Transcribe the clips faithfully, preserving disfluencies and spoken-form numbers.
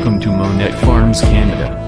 Welcome to Monette Farms, Canada.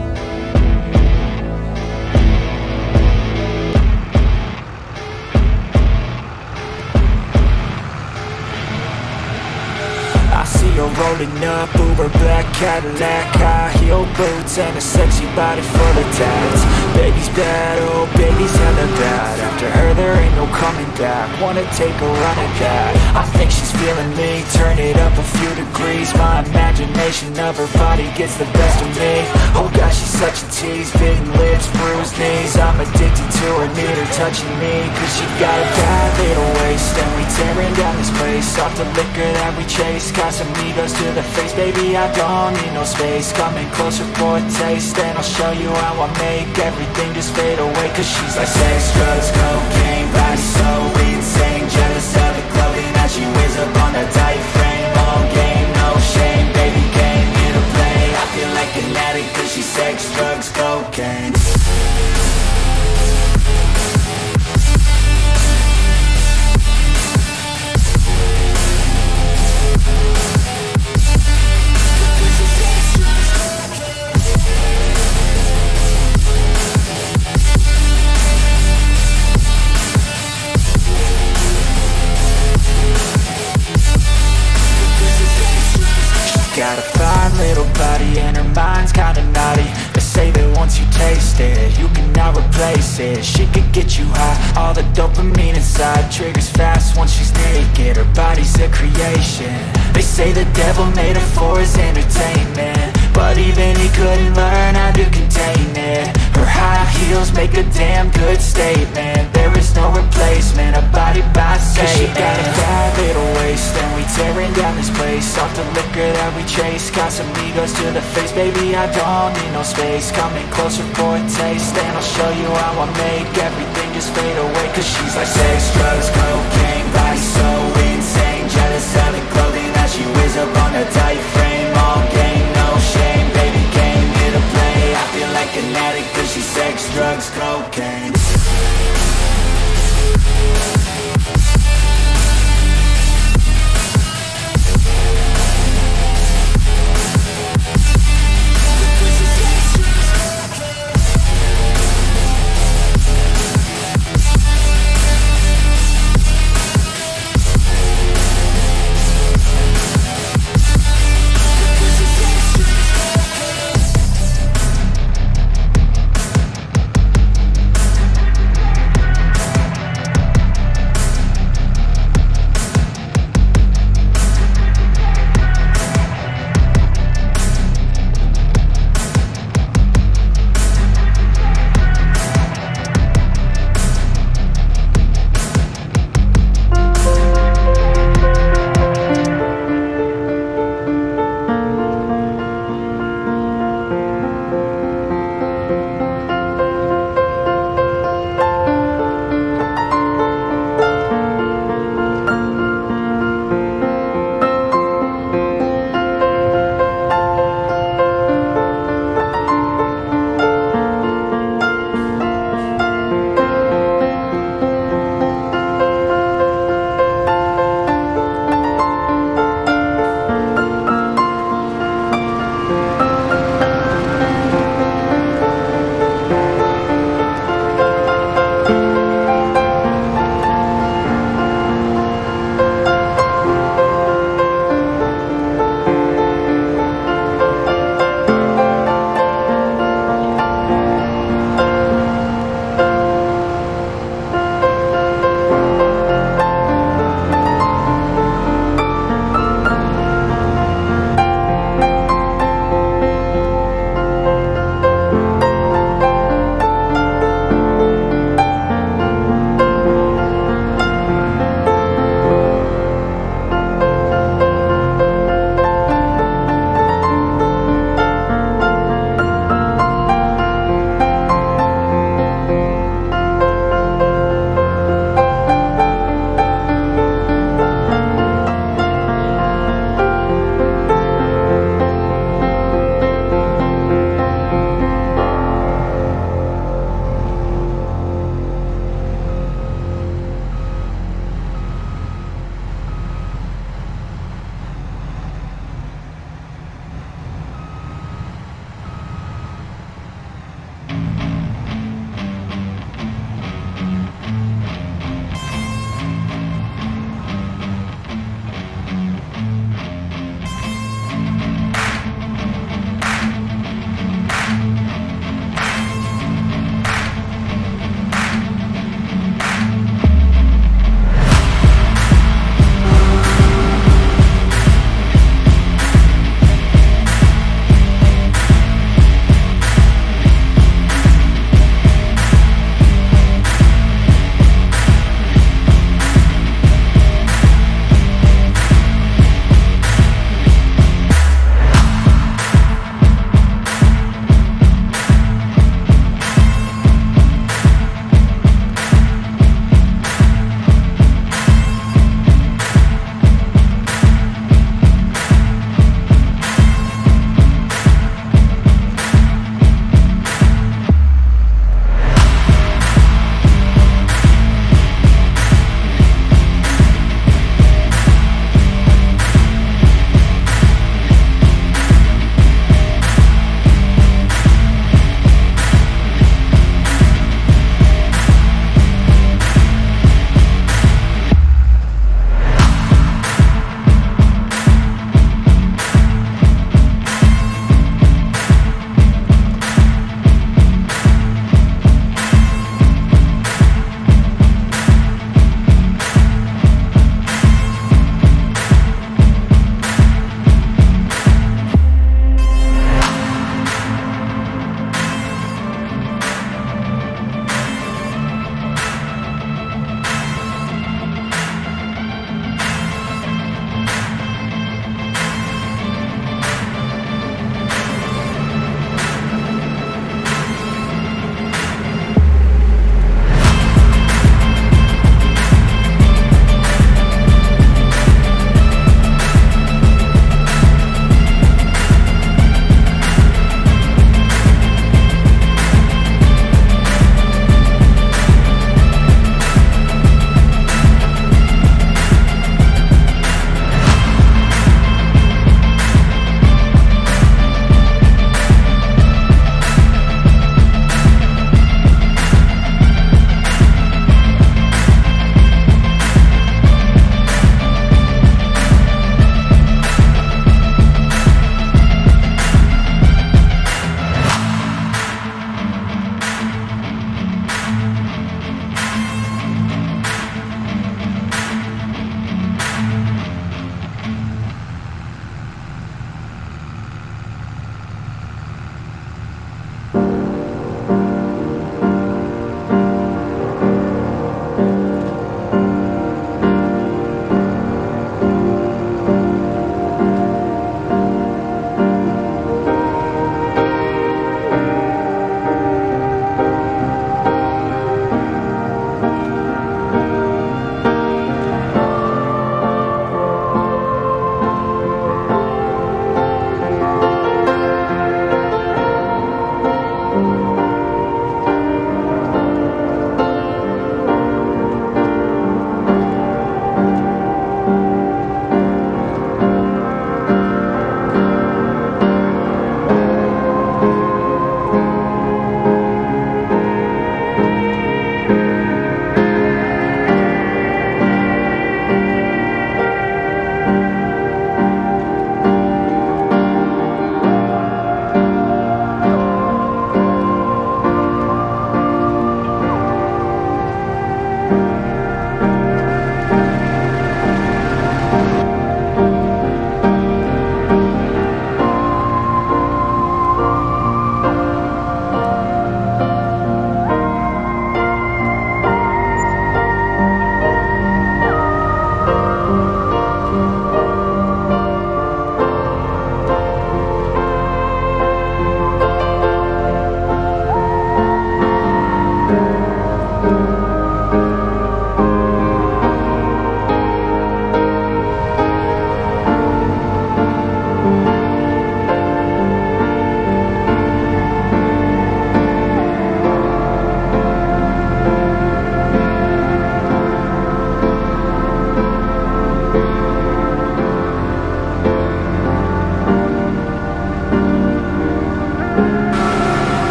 I see her rolling up, Uber black Cadillac, high heel boots and a sexy body full of tats. Baby's bad, oh baby's hella bad. After her there ain't no coming back. Wanna take a run at that. I think she's feeling me, turn it up a few degrees. My imagination of her body gets the best of me. Oh gosh, she's such a tease, bitten lips, bruised knees. I'm addicted to her, need her touching me. Cause she got a bad little waist, and we tearing down this place. Off the liquor that we chase, Casamigos to the face, baby, I don't need no space. Coming closer for a taste, and I'll show you how I make everything just fade away. Cause she's like sex, drugs, cocaine, body so insane. Jealous of the clothing that she wears up on that tight frame. All game, no shame, baby came here to play. I feel like an addict cause she's sex, drugs, cocaine. Got a fine little body and her mind's kinda naughty. They say that once you taste it, you cannot replace it. She could get you high, all the dopamine inside triggers fast once she's naked. Her body's a creation. They say the devil made her for his entertainment, but even he couldn't learn how to contain it. Her high heels make a damn good statement. There is no replacement, a body by Satan. Cause she got a bad little waist, and we tearing down this place. Off the liquor that we chase, Casamigos to the face, baby, I don't need no space. Coming closer for a taste, and I'll show you how I make everything just fade away. Cause she's like sex, drugs, cocaine, body so insane. Jealous of the clothing that she wears up on her tight frame. All game, no shame, baby came here to play. I feel like an addict cause she's sex, drugs, cocaine.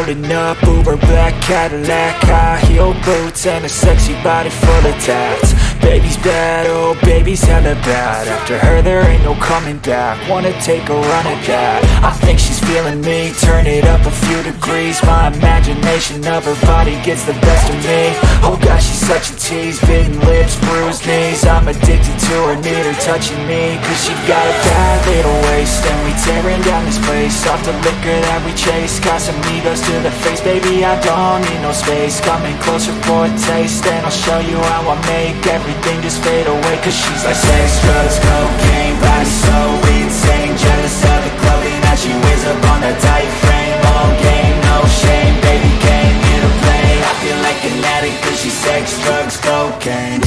pulling up, Uber black Cadillac, high heel boots and a sexy body full of tats. Baby's bad, oh baby's hella bad. After her there ain't no coming back. Wanna take a run at that. I think she's feeling me, turn it up a few degrees. My imagination of her body gets the best of me. Oh gosh, she's such a tease, bitten lips, bruised knees. I'm addicted to her, need her touching me. Cause she got a bad little waist, and we tearing down this place off the liquor that we chase. Casamigos to the face, baby I don't need no space. Coming closer for a taste, and I'll show you how I make everything just fade away. Cause she's like sex, drugs, cocaine, body so insane. Jealous of the clothing that she wears up on that tight frame. All game, no shame, baby came here to play. I feel like an addict cause she's sex, drugs, cocaine.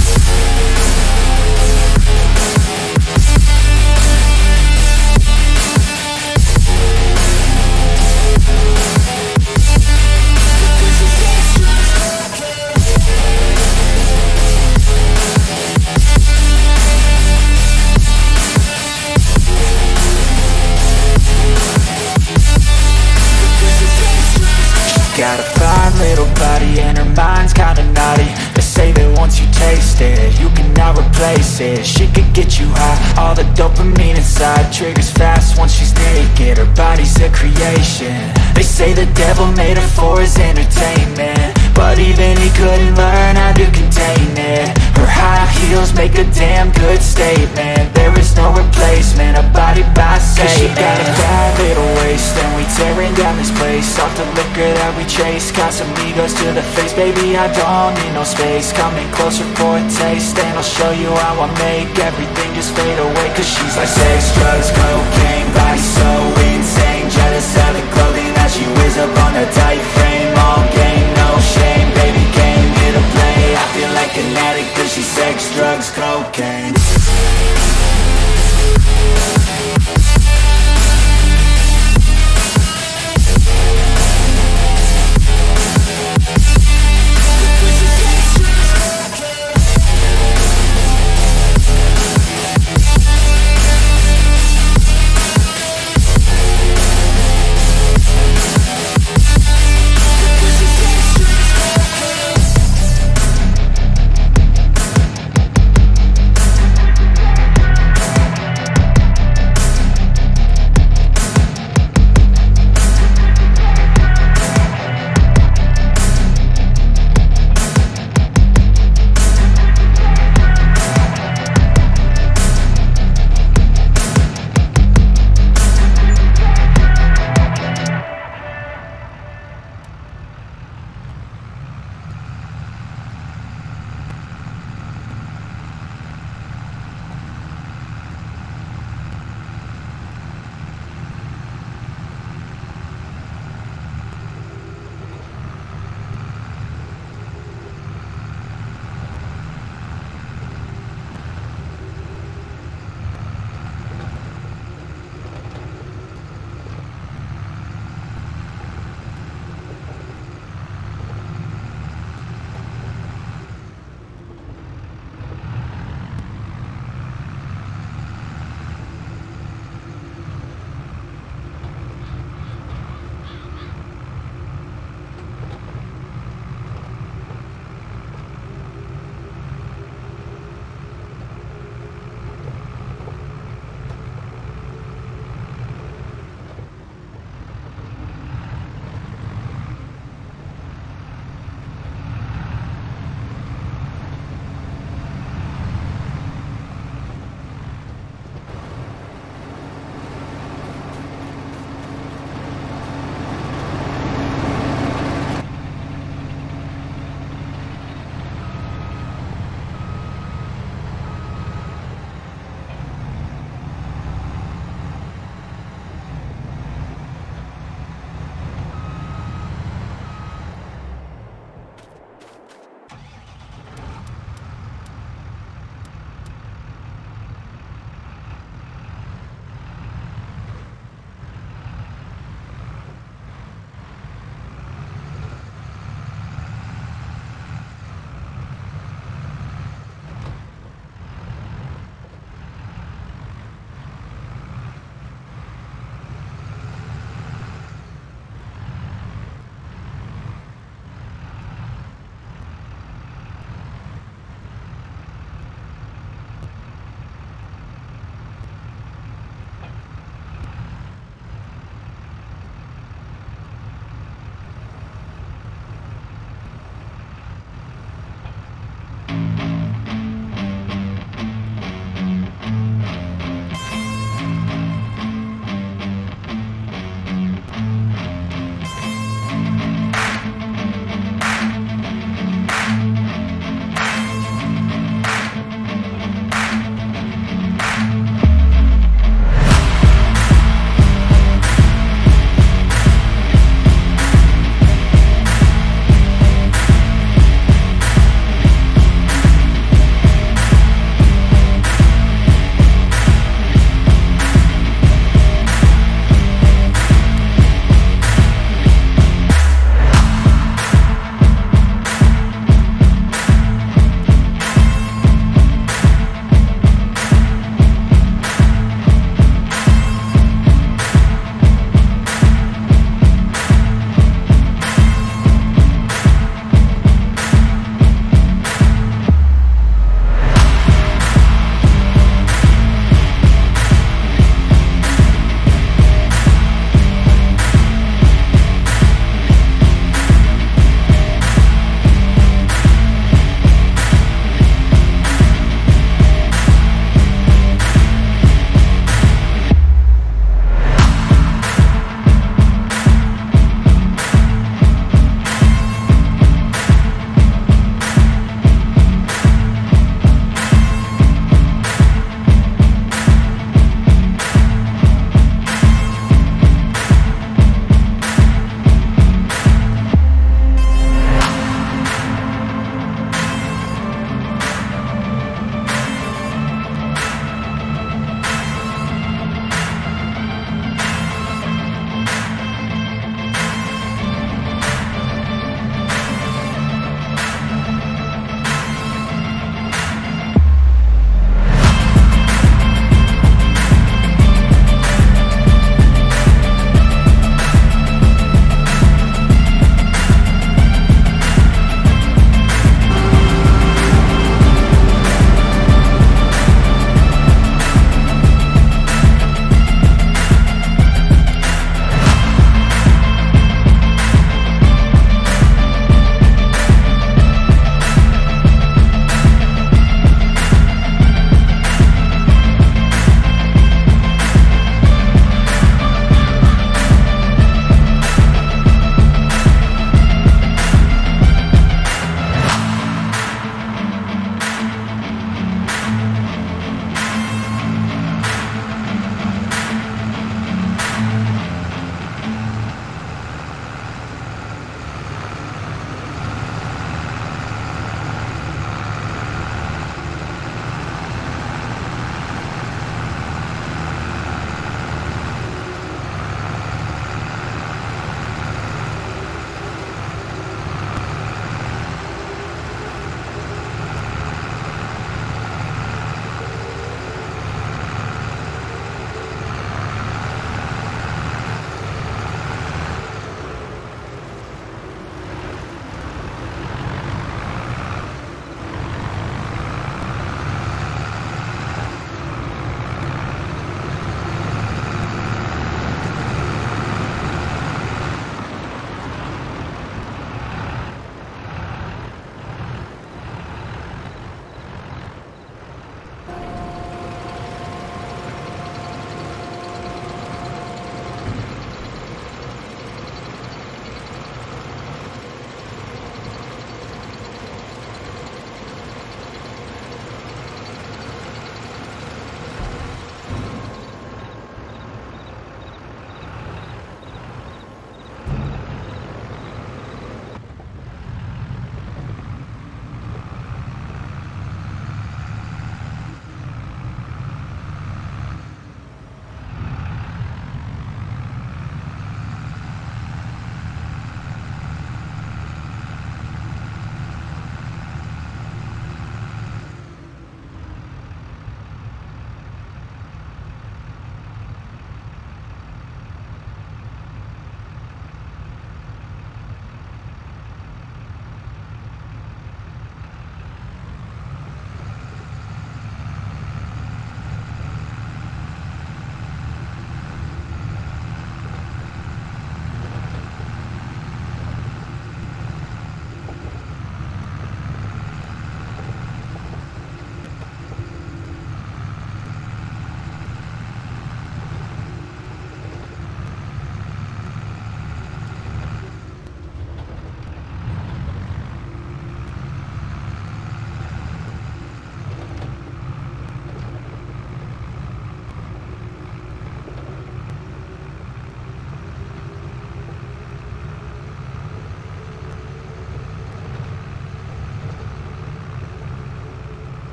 Got a fine little body and her mind's kinda naughty. They say that once you taste it, you cannot replace it. She could get you high, all the dopamine inside triggers fast once she's naked. Her body's a creation. They say the devil made her for his entertainment, but even he couldn't learn how to contain it. Her high heels make a damn good statement. There is no replacement, a body by Satan. Cause she got a bad little waist, and we tearing down this place off the liquor that we chase. Casamigos to the face, baby I don't need no space. Coming closer for a taste, and I'll show you how I make everything just fade away. Cause she's like sex, drugs, cocaine,